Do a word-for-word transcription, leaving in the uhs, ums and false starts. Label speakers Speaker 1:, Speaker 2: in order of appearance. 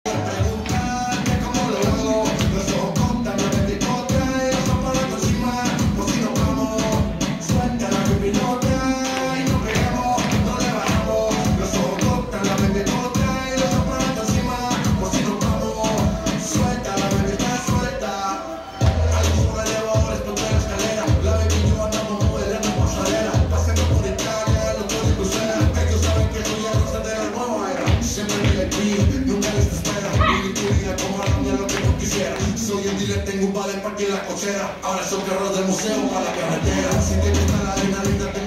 Speaker 1: Tengo un vale para que la cochera. Ahora son carros del museo para la carretera. Si te gusta la adrenalina,